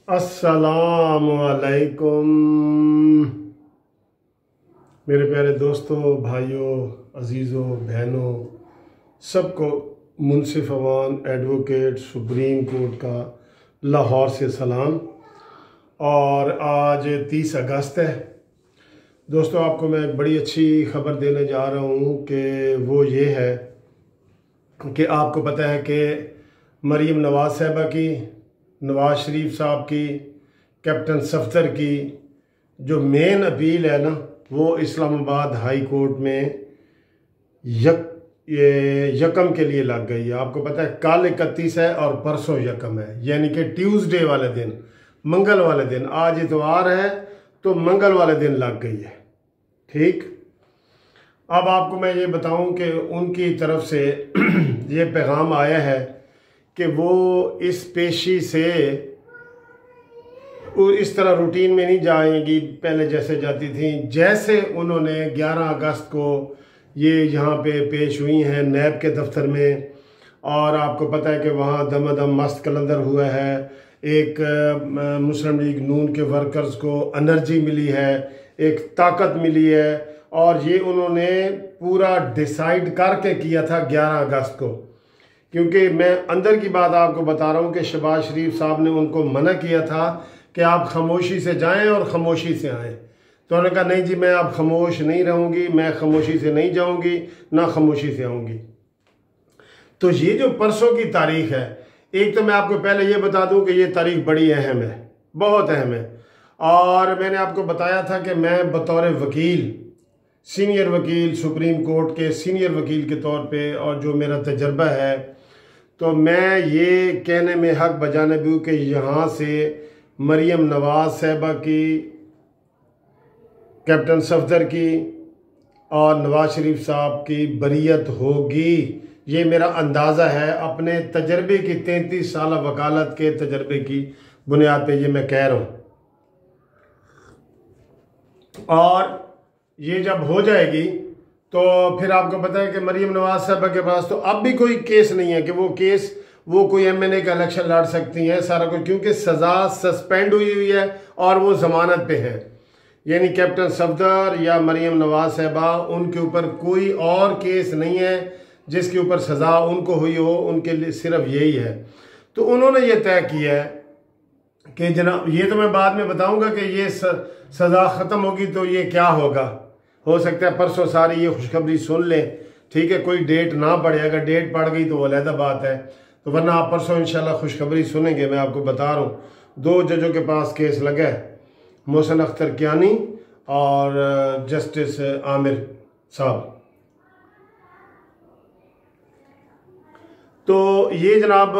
अस्सलामु अलैकुम मेरे प्यारे दोस्तों, भाइयों, अजीज़ों, बहनों, सबको Munsif Awan advocate supreme court का लाहौर से सलाम। और आज 30 अगस्त है दोस्तों। आपको मैं एक बड़ी अच्छी खबर देने जा रहा हूँ कि वो ये है कि आपको पता है कि मरीम नवाज़ साहिबा की, नवाज़ शरीफ साहब की, कैप्टन सफदर की जो मेन अपील है ना, वो इस्लामाबाद हाई कोर्ट में यकम के लिए लग गई है। आपको पता है कल 31 है और परसों यकम है, यानी कि ट्यूसडे वाले दिन, मंगल वाले दिन। आज इतवार है तो मंगल वाले दिन लग गई है। ठीक, अब आपको मैं ये बताऊं कि उनकी तरफ से ये पैगाम आया है कि वो इस पेशी से इस तरह रूटीन में नहीं जाएंगी पहले जैसे जाती थी। जैसे उन्होंने 11 अगस्त को ये यहाँ पे पेश हुई हैं नैब के दफ्तर में, और आपको पता है कि वहाँ दमादम मस्त कलंदर हुआ है। एक मुस्लिम लीग नून के वर्कर्स को एनर्जी मिली है, एक ताकत मिली है, और ये उन्होंने पूरा डिसाइड करके किया था 11 अगस्त को। क्योंकि मैं अंदर की बात आपको बता रहा हूँ कि शहबाज शरीफ साहब ने उनको मना किया था कि आप खामोशी से जाएं और ख़ामोशी से आएं। तो उन्होंने कहा नहीं जी, मैं अब खामोश नहीं रहूँगी, मैं खामोशी से नहीं जाऊँगी, ना खामोशी से आऊँगी। तो ये जो परसों की तारीख है, एक तो मैं आपको पहले ये बता दूँ कि ये तारीख बड़ी अहम है, बहुत अहम है। और मैंने आपको बताया था कि मैं बतौर वकील, सीनियर वकील, सुप्रीम कोर्ट के सीनियर वकील के तौर पे, और जो मेरा तजर्बा है, तो मैं ये कहने में हक बजाने भी कि यहाँ से मरीम नवाज़ साहिबा की, कैप्टन सफदर की और नवाज़ शरीफ साहब की बरीयत होगी। ये मेरा अंदाज़ा है, अपने तजर्बे की 33 साल वकालत के तजर्बे की बुनियाद पे ये मैं कह रहा हूँ। और ये जब हो जाएगी तो फिर आपको पता है कि मरीम नवाज साहबा के पास तो अब भी कोई केस नहीं है कि वो कोई एमएनए का इलेक्शन लड़ सकती हैं, सारा कुछ, क्योंकि सज़ा सस्पेंड हुई है और वो जमानत पे है। यानी कैप्टन सफदर या मरीम नवाज साहबा, उनके ऊपर कोई और केस नहीं है जिसके ऊपर सज़ा उनको हुई हो, उनके लिए सिर्फ यही है। तो उन्होंने ये तय किया है कि जनाब, ये तो मैं बाद में बताऊंगा कि ये सज़ा ख़त्म होगी तो ये क्या होगा। हो सकता है परसों सारी ये खुशखबरी सुन लें, ठीक है, कोई डेट ना पड़े। अगर डेट पड़ गई तो वो अलग बात है, तो वरना आप परसों इंशाल्लाह खुशखबरी सुनेंगे। मैं आपको बता रहा हूँ 2 जजों के पास केस लगा है, मोहसिन अख्तर कियानी और जस्टिस आमिर साहब। तो ये जनाब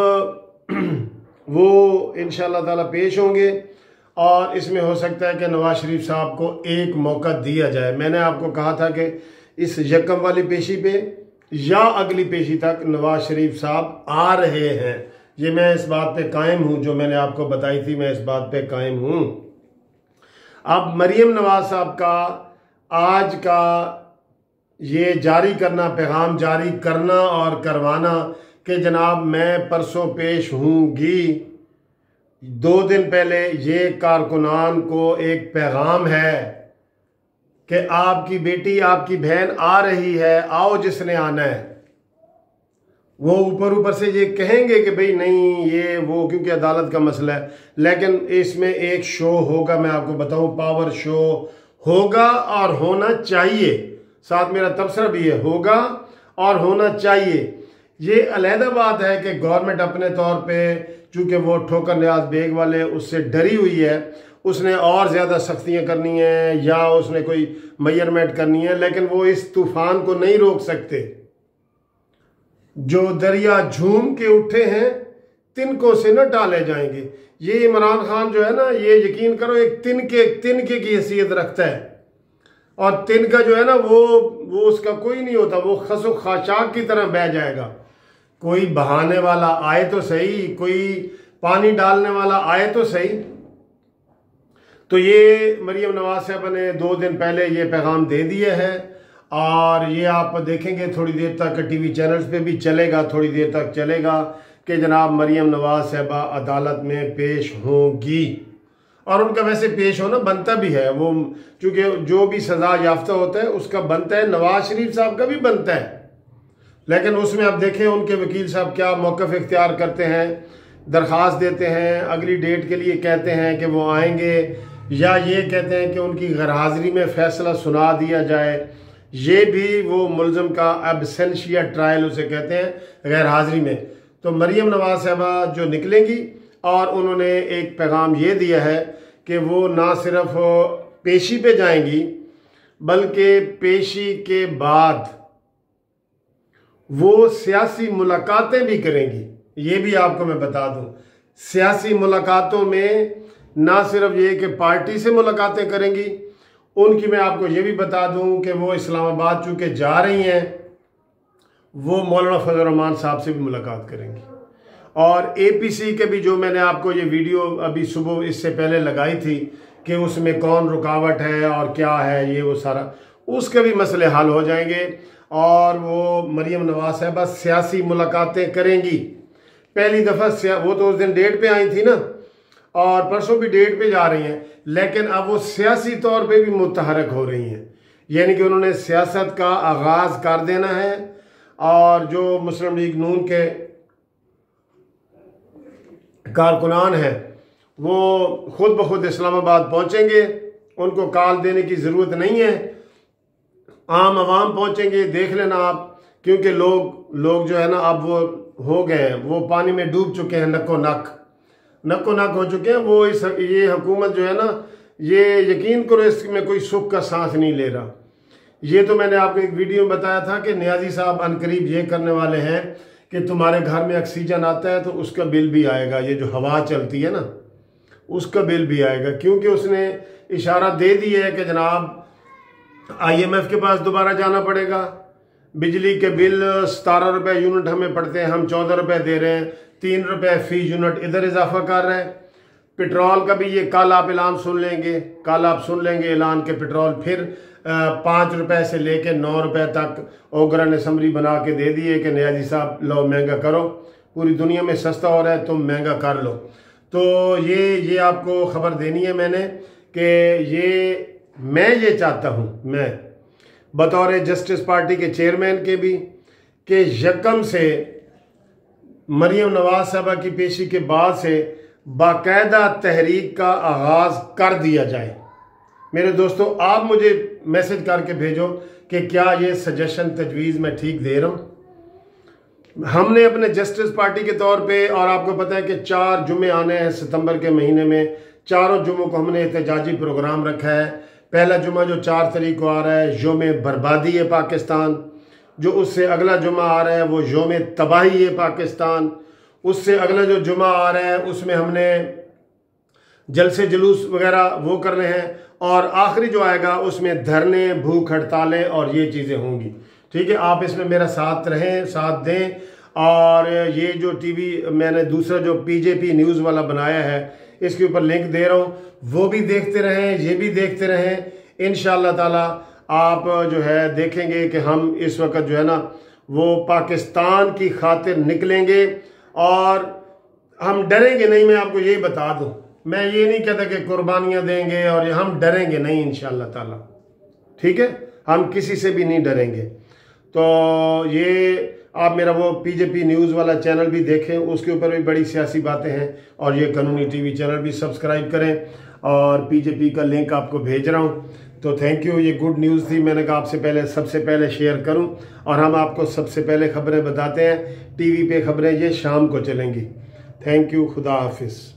वो इंशाल्लाह ताला पेश होंगे, और इसमें हो सकता है कि नवाज शरीफ साहब को एक मौका दिया जाए। मैंने आपको कहा था कि इस यकम वाली पेशी पे या अगली पेशी तक नवाज शरीफ साहब आ रहे हैं। ये मैं इस बात पे कायम हूँ, जो मैंने आपको बताई थी, मैं इस बात पे कायम हूँ। अब मरीम नवाज साहब का आज का ये जारी करना, पैगाम जारी करना और करवाना कि जनाब मैं परसों पेश होंगी, 2 दिन पहले ये कारकुनान को एक पैगाम है कि आपकी बेटी, आपकी बहन आ रही है, आओ जिसने आना है। वो ऊपर से ये कहेंगे कि भाई नहीं ये वो, क्योंकि अदालत का मसला है, लेकिन इसमें एक शो होगा, मैं आपको बताऊं, पावर शो होगा और होना चाहिए। साथ मेरा तबसरा भी है, होगा और होना चाहिए। ये अलहदा बात है कि गवर्नमेंट अपने तौर पे, चूँकि वो ठोकर न्याज बेग वाले उससे डरी हुई है, उसने और ज़्यादा सख्तियाँ करनी है या उसने कोई मेजरमेंट करनी है, लेकिन वो इस तूफान को नहीं रोक सकते। जो दरिया झूम के उठे हैं तिनकों से न टाले जाएंगे। ये इमरान खान जो है ना, ये यकीन करो एक तिनके की हैसियत रखता है, और तिनका जो है ना वो उसका कोई नहीं होता, वो खसो खाशाक की तरह बह जाएगा। कोई बहाने वाला आए तो सही, कोई पानी डालने वाला आए तो सही। तो ये मरीम नवाज साहब ने 2 दिन पहले ये पैगाम दे दिया है, और ये आप देखेंगे थोड़ी देर तक टीवी चैनल्स पे भी चलेगा, थोड़ी देर तक चलेगा कि जनाब मरियम नवाज साहबा अदालत में पेश होंगी, और उनका वैसे पेश होना बनता भी है। वो चूँकि जो भी सज़ा याफ्ता होता है उसका बनता है, नवाज शरीफ साहब का भी बनता है। लेकिन उसमें अब देखें उनके वकील साहब क्या मौक़िफ़ इख्तियार करते हैं, दरख्वास्त देते हैं, अगली डेट के लिए कहते हैं कि वो आएंगे, या ये कहते हैं कि उनकी गैर हाज़िरी में फ़ैसला सुना दिया जाए। ये भी वो मुल्ज़म का एब्सेंशिया ट्रायल उसे कहते हैं, गैर हाज़िरी में। तो मरियम नवाज साहबा जो निकलेंगी, और उन्होंने एक पैगाम ये दिया है कि वो ना सिर्फ पेशी पे जाएंगी बल्कि पेशी के बाद वो सियासी मुलाकातें भी करेंगी। ये भी आपको मैं बता दूं, सियासी मुलाकातों में ना सिर्फ ये कि पार्टी से मुलाकातें करेंगी, उनकी मैं आपको ये भी बता दूं कि वो इस्लामाबाद चूँकि जा रही हैं, वो मौलाना फजल रहमान साहब से भी मुलाकात करेंगी। और APC के भी जो मैंने आपको ये वीडियो अभी सुबह इससे पहले लगाई थी कि उसमें कौन रुकावट है और क्या है, ये वो सारा, उसके भी मसले हल हो जाएंगे। और वो मरियम नवाज साहबा सियासी मुलाकातें करेंगी। पहली दफ़ा वो तो उस दिन डेट पे आई थी ना, और परसों भी डेट पे जा रही हैं, लेकिन अब वो सियासी तौर पे भी मुतहरक हो रही हैं, यानी कि उन्होंने सियासत का आगाज़ कर देना है। और जो मुस्लिम लीग नून के कारकुनान हैं वो खुद ब खुद इस्लामाबाद पहुंचेंगे, उनको कॉल देने की ज़रूरत नहीं है, आम आवाम पहुंचेंगे। देख लेना आप, क्योंकि लोग जो है ना अब वो हो गए हैं, वो पानी में डूब चुके हैं, नक्को नक हो चुके हैं। वो ये हुकूमत जो है ना, ये यकीन करो इसमें कोई सुख का सांस नहीं ले रहा। ये तो मैंने आपको एक वीडियो में बताया था कि नियाजी साहब अनकरीब ये करने वाले हैं कि तुम्हारे घर में ऑक्सीजन आता है तो उसका बिल भी आएगा, ये जो हवा चलती है ना उसका बिल भी आएगा, क्योंकि उसने इशारा दे दिया है कि जनाब IMF के पास दोबारा जाना पड़ेगा। बिजली के बिल 17 रुपये यूनिट हमें पड़ते हैं, हम 14 रुपये दे रहे हैं, 3 रुपये फी यूनिट इधर इजाफा कर रहे हैं। पेट्रोल का भी ये कल आप ऐलान सुन लेंगे ऐलान के पेट्रोल फिर 5 रुपये से लेके 9 रुपये तक ओगरा ने समरी बना के दे दिए कि नियाजी साहब लो महंगा करो, पूरी दुनिया में सस्ता हो रहा है तुम महंगा कर लो। तो ये आपको खबर देनी है मैंने कि मैं ये चाहता हूँ, मैं बतौर जस्टिस पार्टी के चेयरमैन के भी, कि यकम से मरियम नवाज साहबा की पेशी के बाद से बाकायदा तहरीक का आगाज़ कर दिया जाए। मेरे दोस्तों आप मुझे मैसेज करके भेजो कि क्या ये सजेशन तजवीज़ मैं ठीक दे रहा हूँ। हमने अपने जस्टिस पार्टी के तौर पे, और आपको पता है कि 4 जुमे आने हैं सितंबर के महीने में, चारों जुमों को हमने एहतजाजी प्रोग्राम रखा है। पहला जुमा जो 4 तारीख को आ रहा है योम बर्बादी है पाकिस्तान, जो उससे अगला जुमा आ रहा है वो योम तबाही है पाकिस्तान, उससे अगला जो जुमा आ रहा है उसमें हमने जलसे जुलूस वगैरह वो करने हैं, और आखिरी जो आएगा उसमें धरने, भूख हड़तालें और ये चीज़ें होंगी। ठीक है, आप इसमें मेरा साथ रहें, साथ दें। और ये जो टीवी मैंने दूसरा जो PJP न्यूज़ वाला बनाया है इसके ऊपर लिंक दे रहा हूँ, वो भी देखते रहें, ये भी देखते रहें। इंशाअल्लाह ताला आप जो है देखेंगे कि हम इस वक्त जो है ना वो पाकिस्तान की खातिर निकलेंगे, और हम डरेंगे नहीं। मैं आपको यही बता दूं, मैं ये नहीं कहता कि कुर्बानियां देंगे, और हम डरेंगे नहीं इंशाअल्लाह ताला। ठीक है, हम किसी से भी नहीं डरेंगे। तो ये आप मेरा वो PJP न्यूज़ वाला चैनल भी देखें, उसके ऊपर भी बड़ी सियासी बातें हैं, और ये कानूनी टीवी चैनल भी सब्सक्राइब करें, और PJP का लिंक आपको भेज रहा हूँ। तो थैंक यू, ये गुड न्यूज़ थी, मैंने कहा आपसे पहले सबसे पहले शेयर करूं, और हम आपको सबसे पहले खबरें बताते हैं। टीवी पे खबरें ये शाम को चलेंगी। थैंक यू, खुदा हाफिज़।